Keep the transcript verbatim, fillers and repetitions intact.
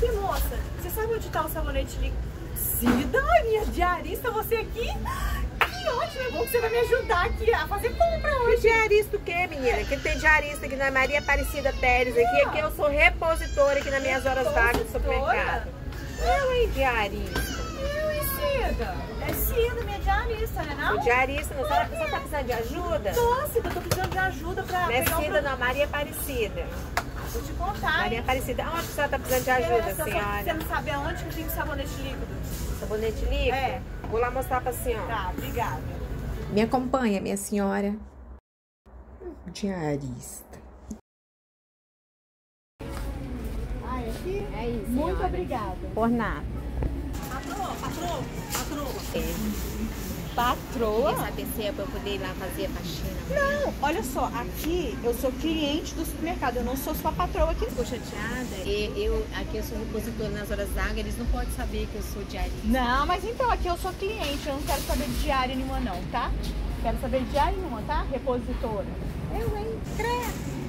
Aqui, moça, você sabe onde tá o sabonete líquido? Cida, minha diarista, você aqui? Que ótimo, é bom que você vai me ajudar aqui a fazer compra hoje. Que diarista o quê, menina? Aqui não tem diarista, aqui não é Maria Aparecida Pérez. Aqui, aqui eu sou repositora aqui nas minhas horas vagas do supermercado. Eu, hein, diarista? Eu, hein, Cida? É Cida, minha diarista, né não? O diarista, não sabe? Você tá precisando de ajuda? Tô, Cida, eu tô precisando de ajuda pra Não é pegar Cida, um... não, Maria Aparecida. Vou te contar, Maria hein? Aparecida, aonde que a senhora tá precisando de ajuda, É, só- senhora? Você não sabe aonde que tem sabonete líquido? Sabonete líquido? É. Vou lá mostrar pra senhora. Tá, obrigada. Me acompanha, minha senhora. Diarista. Ah, é aqui? É isso, Muito senhora. obrigada. Por nada. Patroa, patroa, patroa. É. Patroa? Queria saber se é pra eu poder ir lá fazer a faxina. Não, olha só, aqui eu sou cliente do supermercado, eu não sou sua patroa aqui. Ficou chateada? E eu, aqui eu sou repositora nas horas vagas, eles não podem saber que eu sou diarista. Não, mas então aqui eu sou cliente, eu não quero saber de diária nenhuma não, tá? Quero saber de diária nenhuma, tá? Repositora. Eu, hein? Credo.